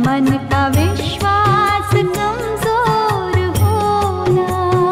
मन का विश्वास कमजोर होना।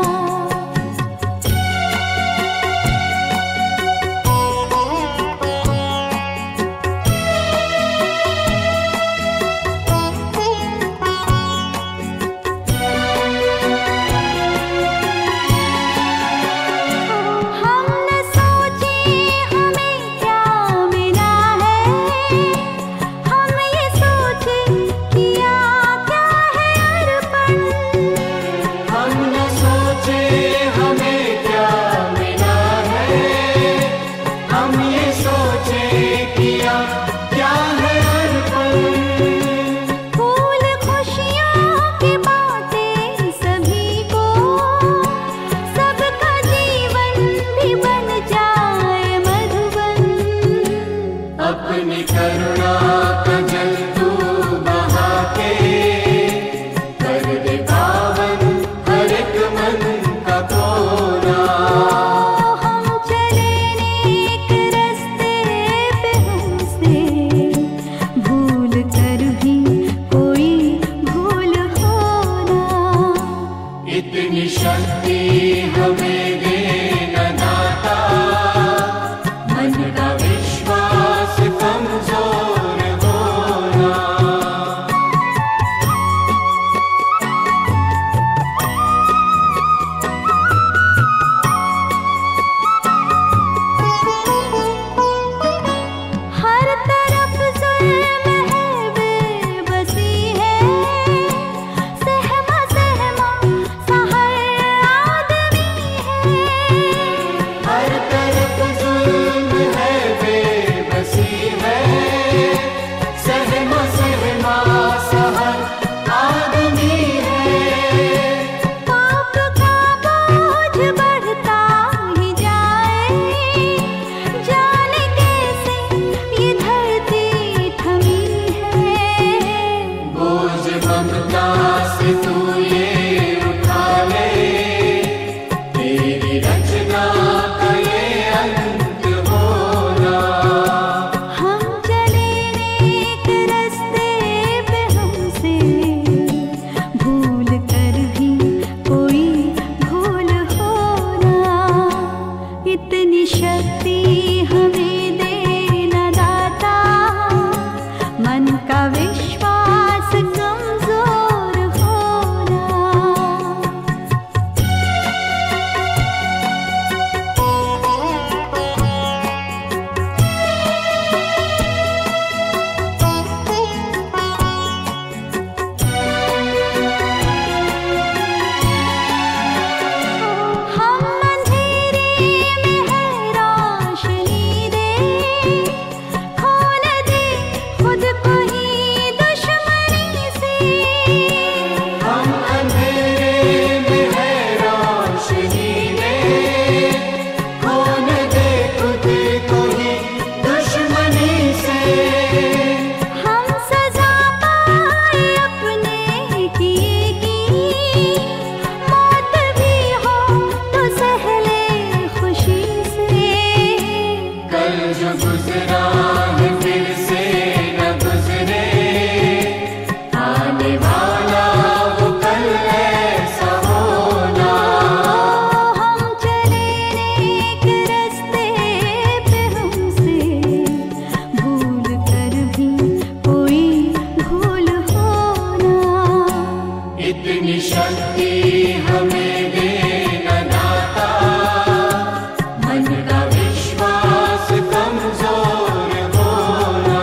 अपनी करुणा का जल तू बहा के कर दे पावन हर एक मन का कोना। हम चले नेक रास्ते पे, हमसे भूल कर भी कोई भूल होना। इतनी शक्ति हमें देना दाता, मन का विश्वास कमजोर होना। हर तरफ जुल्म है, बेबसी है, सहमा सहमा सा हर आदमी है। हर तरफ जुल्म है, बेबसी है, सहमा सहमा सा हर आदमी है। पाप का बोझ बढ़ता ही जाए, जाने कैसे ये धरती थमी है। बोझ ममता से तू ये उठा ले, तेरी रचना का ये अंत होना। हम चले नेक रास्ते पे, हमसे भूल कर भी कोई भूल होना। इतनी शक्ति हमें देना दाता, मन का विश्वास कमजोर होना। हम अंधेरे में है रोशनी दे, खोल दे खुद को ही दुश्मनी से। हम अंधेरे में है रोशनी दे, खोल दे खुद को ही दुश्मनी से। हम सजा पाए अपने किए की, मौत भी हो तो सह ले खुशी से। कल जो गुजरा है फिर से न गुजरे, आने वाला वो कल ऐसा होना। हम चले नेक रास्ते पे, हमसे भूल कर भी कोई भूल होना। इतनी शक्ति हमें देना दाता, मन का विश्वास कमजोर होना।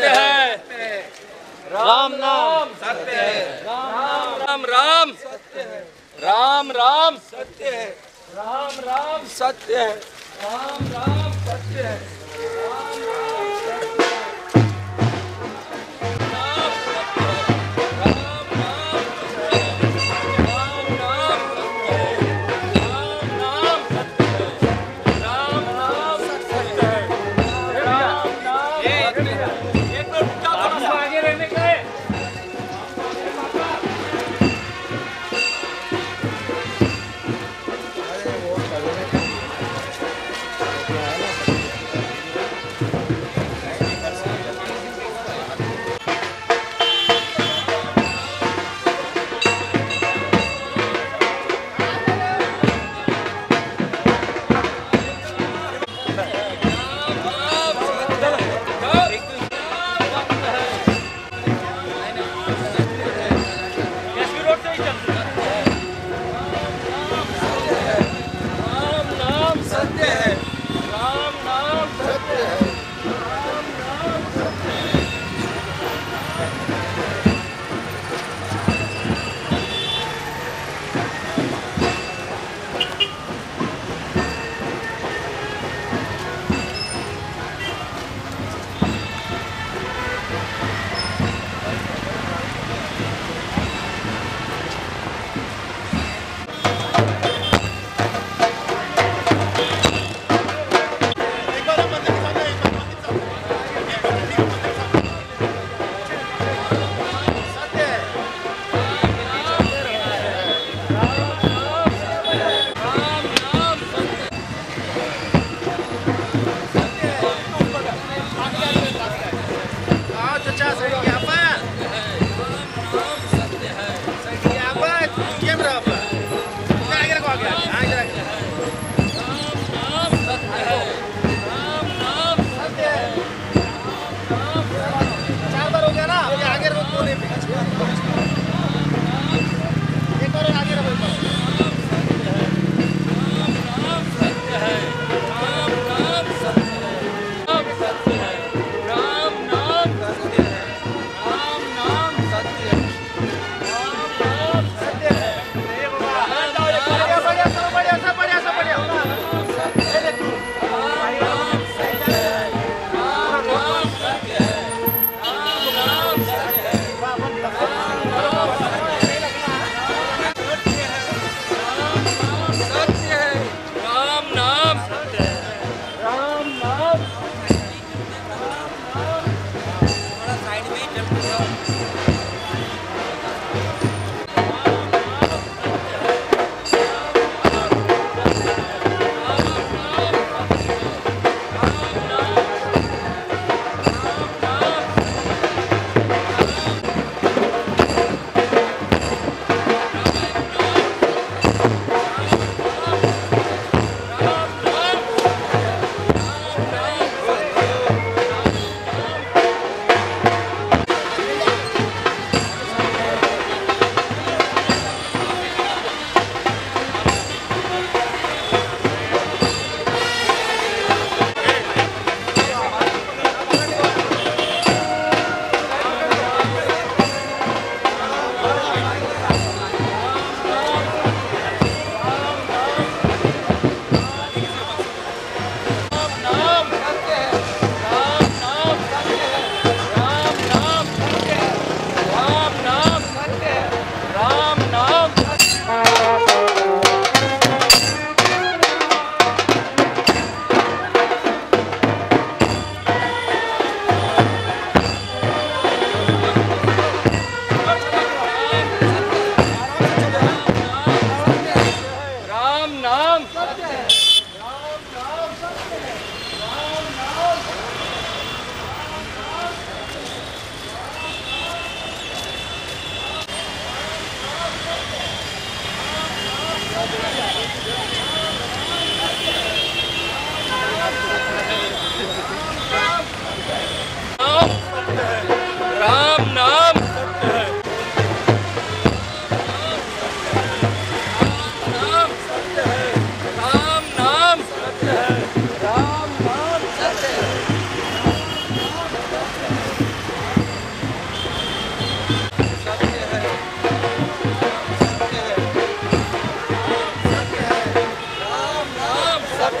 सत्य है। राम नाम सत्य है। राम राम राम राम सत्य है। राम राम सत्य है। राम राम सत्य है। राम राम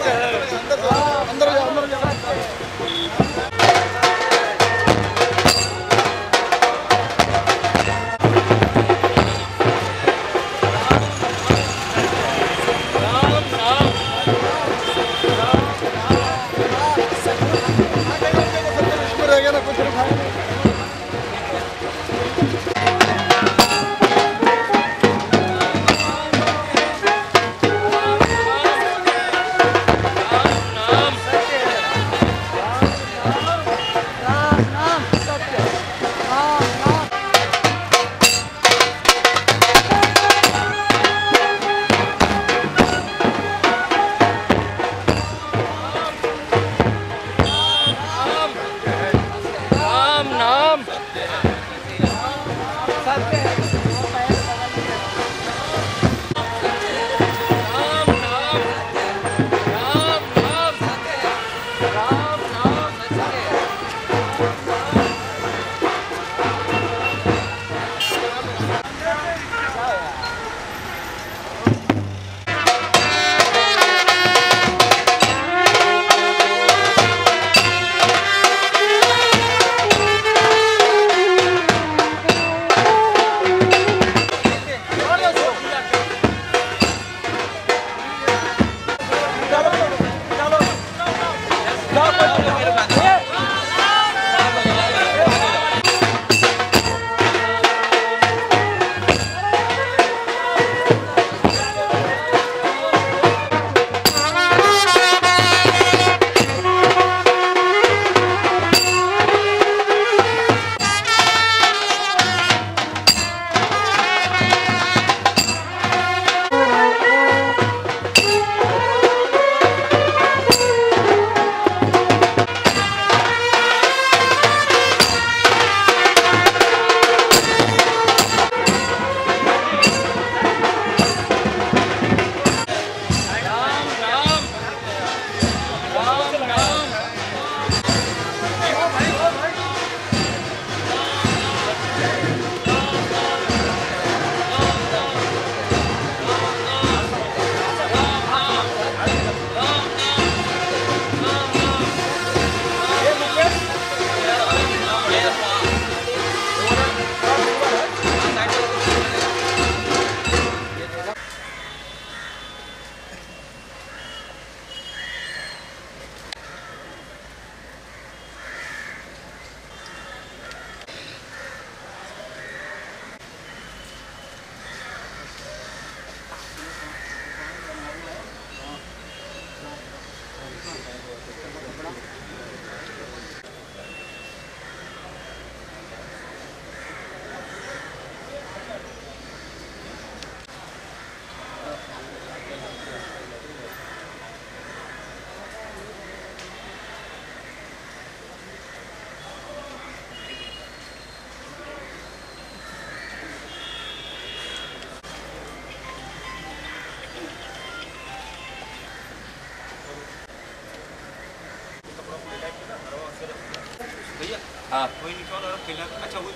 हाँ कोई नहीं छोड़ और फिलहाल अच्छा हुई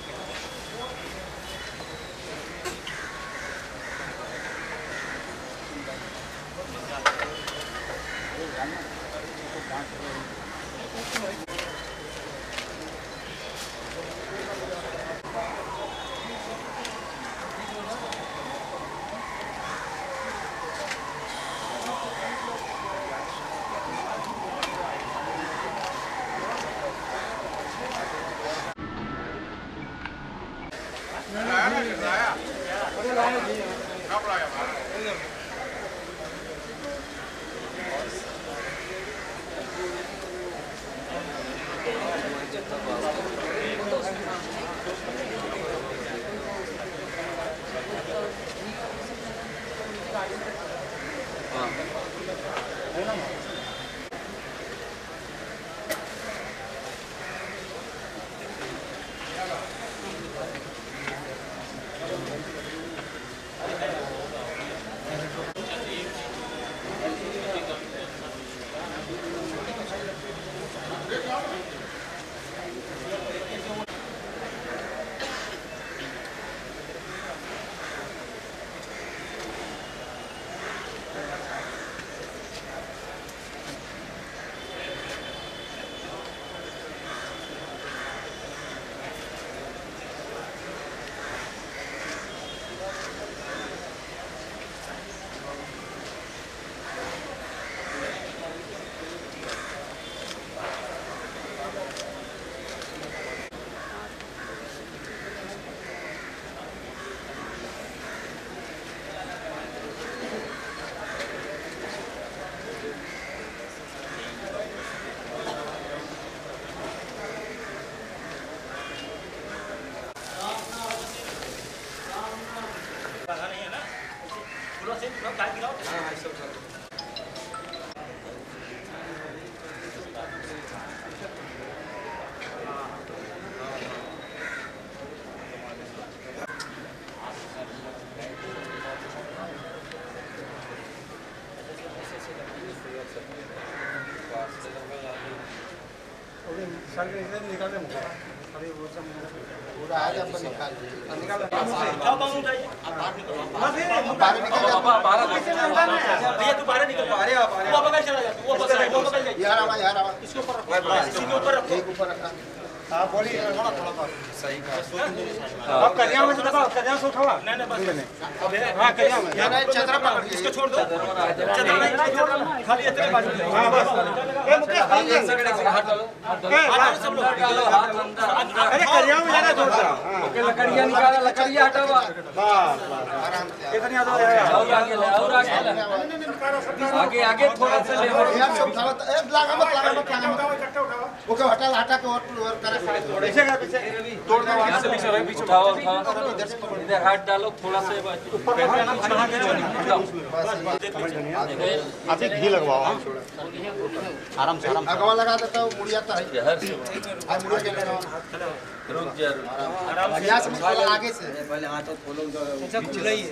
इसको छोड़ दो खाली इतने बाजू अरे करिया में जाना छोड़ दो लकड़ियाँ निकाला लकड़ियाँ हटावा कितनी आगे आगे थोड़ा सा ले ओके हटा के और करे पीछे का पीछे तोड़ दो यहाँ से पीछे उठाओ इधर हाथ डालो थोड़ा सा अभी घी लगवाओ आराम से अगवा लगा देता हूँ मुड़ जाता है आज मुड़ के रुक जा यहाँ से मसाला आगे से पहले हाथ खोलो अच्छा खुला ही है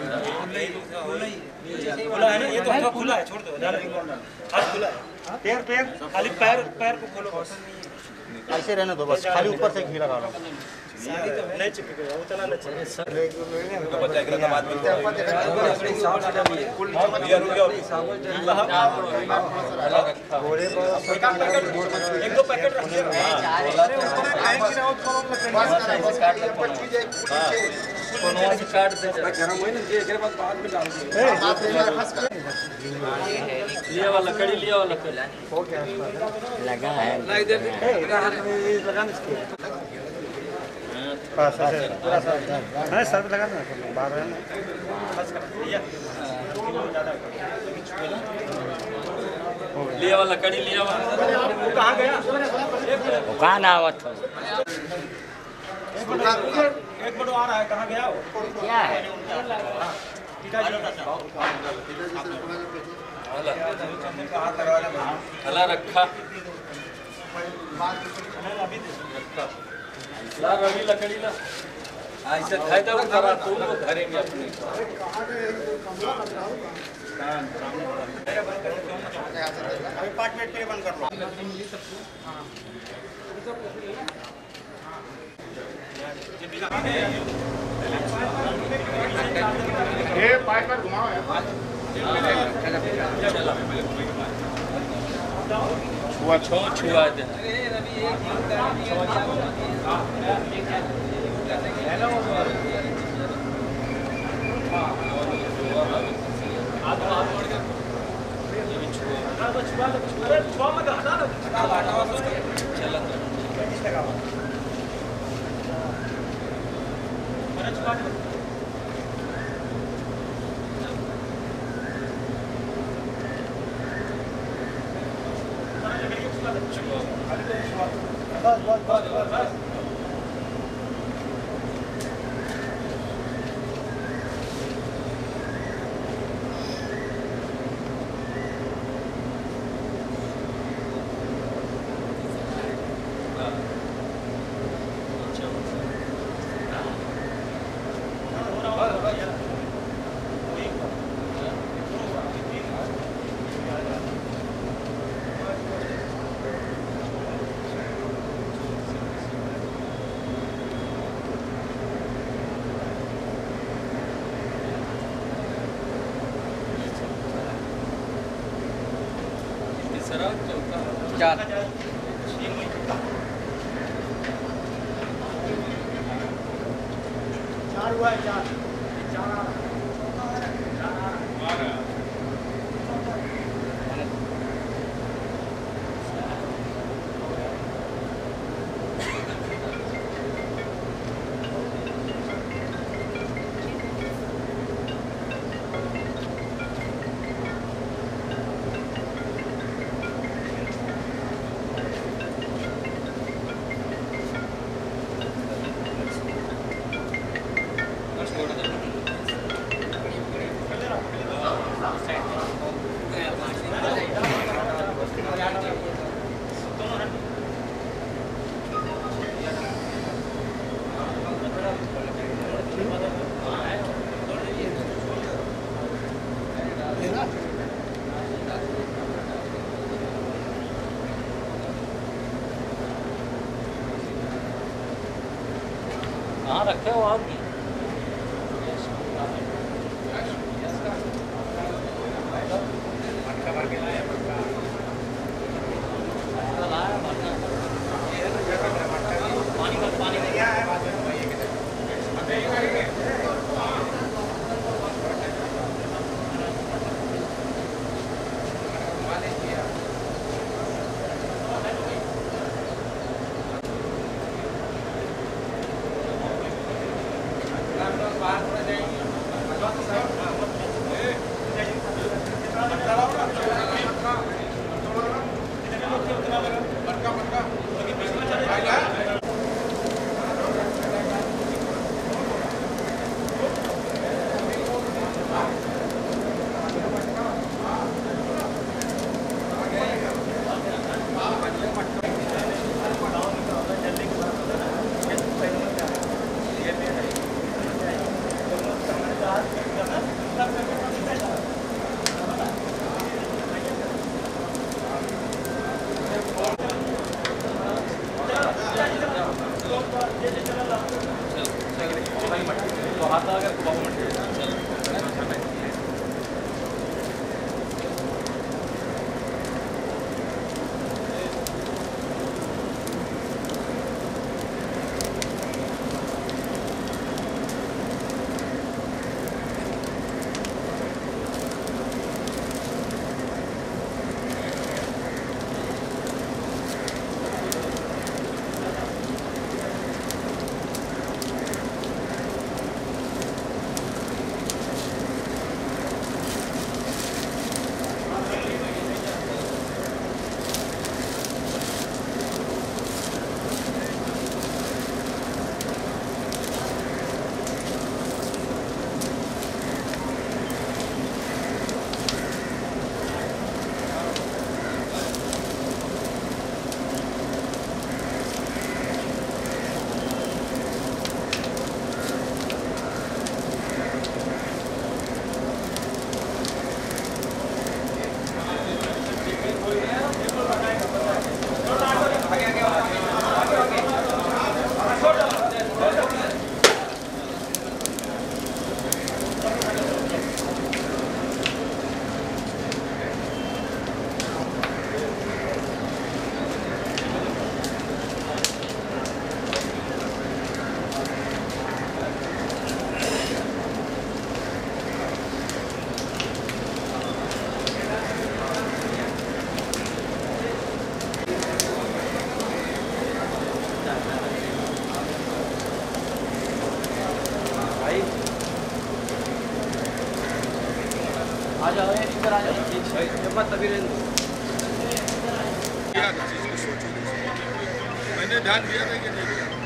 खुला है ना ये तो खुला है छोड़ दो हाथ खुला है पैर पैर खाली पैर पैर को खोलो ऐसे रहने दो बस खाली ऊपर से घी लगा लो नहीं चिपकेगा उतना नहीं चिपकेगा तो बच्चा के बाद में एक दो पैकेट रखिए काट दे गरम हुई ना ये एकरे बाद में डाल दे लिया वाला कड़ी लिया वाला कड़ी लगा है सर लगा ना बाहर लिया वाला कड़ी लिया वाला कहाँ गया वो कहाँ ना आवत एक मिनट आ रहा है कहाँ गया वो क्या है हला रखा ला रवि लकड़ी ला ऐसे खाए तो करा तुम लोग करेंगे अपने अभी 5 मिनट के लिए बंद कर लो ये पाइप पर घुमाओ यार छुआ दे चार हुआ है चार यहाँ रखे हो और की आ जाओ इधर आ जाओ हिम्मत तभी मैंने ध्यान दिया था कि नहीं दिया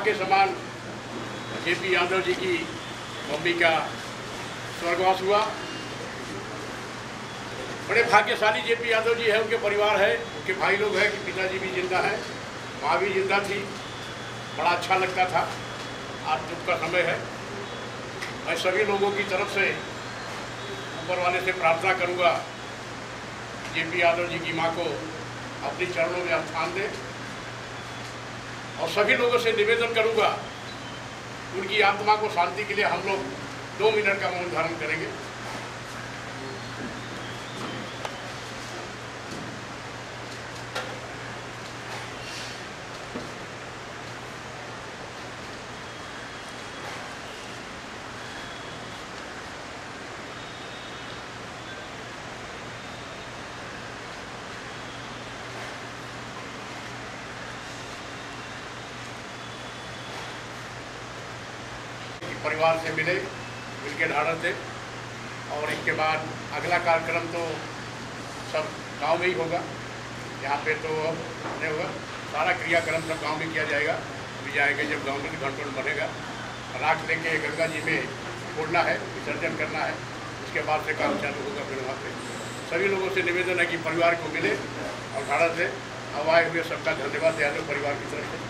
के समान जेपी यादव जी की मम्मी का स्वर्गवास हुआ। बड़े भाग्यशाली जेपी यादव जी है, उनके परिवार है, उनके भाई लोग हैं कि पिताजी भी जिंदा हैं, माँ भी जिंदा थी। बड़ा अच्छा लगता था। आज दुख का समय है। मैं सभी लोगों की तरफ से ऊपर वाले से प्रार्थना करूंगा जेपी यादव जी की मां को अपने चरणों में स्थान दे, और सभी लोगों से निवेदन करूंगा उनकी आत्मा को शांति के लिए हम लोग 2 मिनट का मौन धारण करेंगे। परिवार से मिले, मिलके ढाढ़स थे, और इसके बाद अगला कार्यक्रम तो सब गांव में ही होगा। यहाँ पे तो अब नहीं होगा, सारा क्रियाक्रम सब गांव में किया जाएगा। अभी जाएंगे जब गांव में घंटों बनेगा, राख लेके गंगा जी में छोड़ना है, विसर्जन करना है, उसके बाद से काम चालू होगा। फिर वहाँ पे सभी लोगों से निवेदन है कि परिवार को मिले और ढाढ़स से अब आए हुए सबका धन्यवाद यादव परिवार की तरफ से।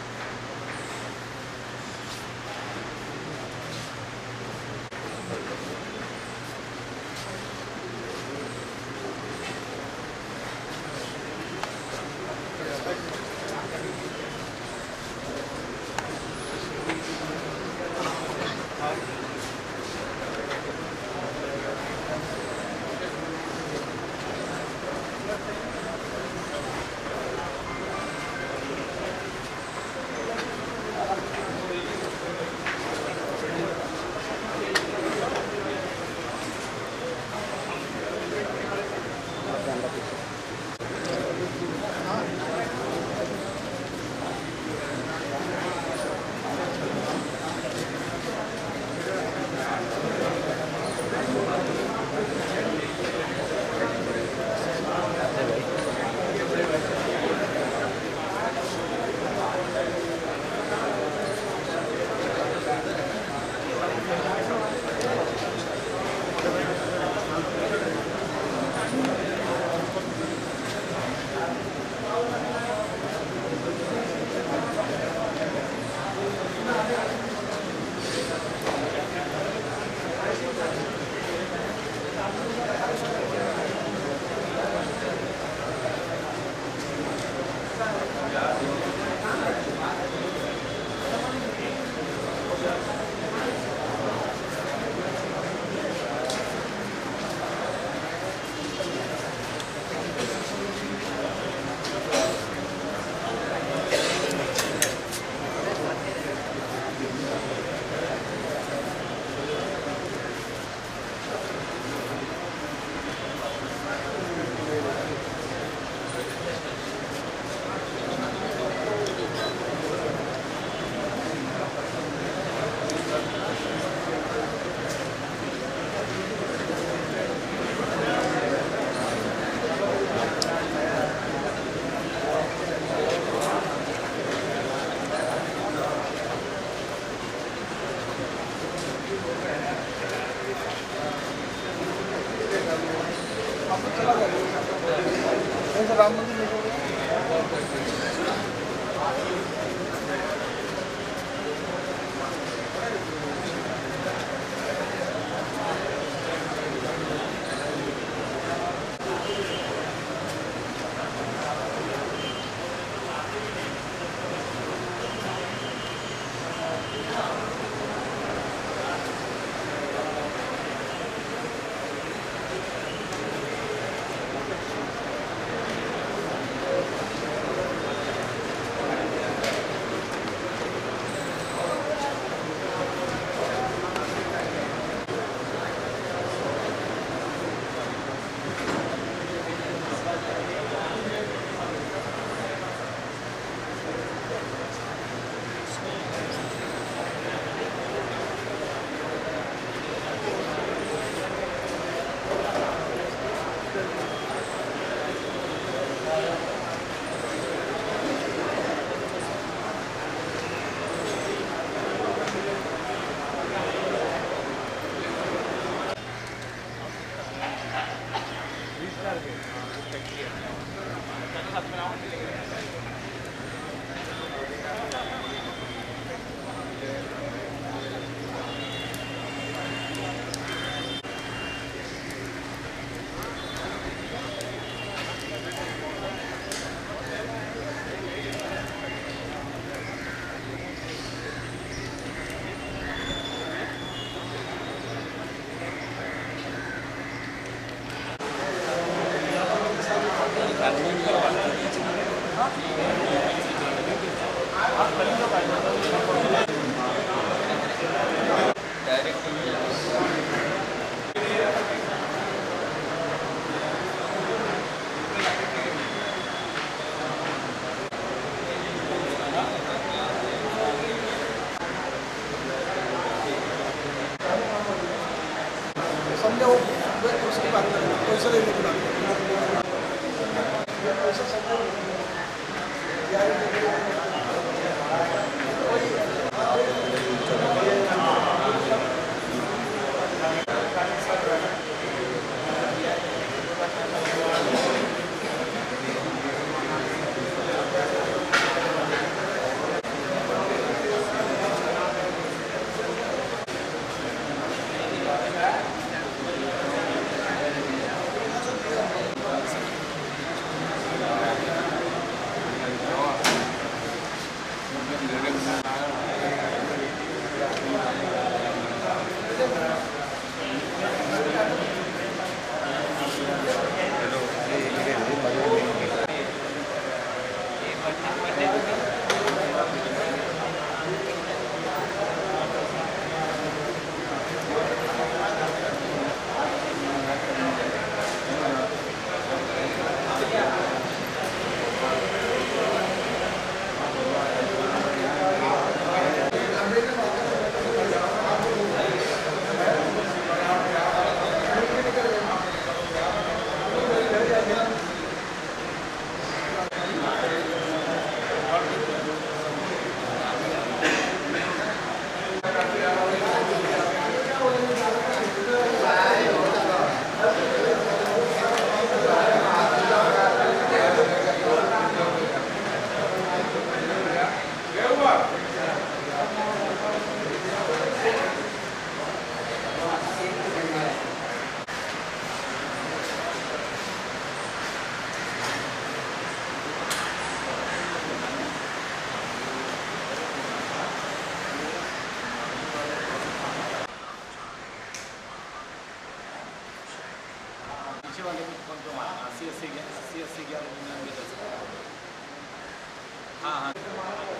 राम मंदिर बन गया वो उसकी बात करें, पैसा देने की बात करें। वाले में कौन कौन 80 11 99 10। हाँ हाँ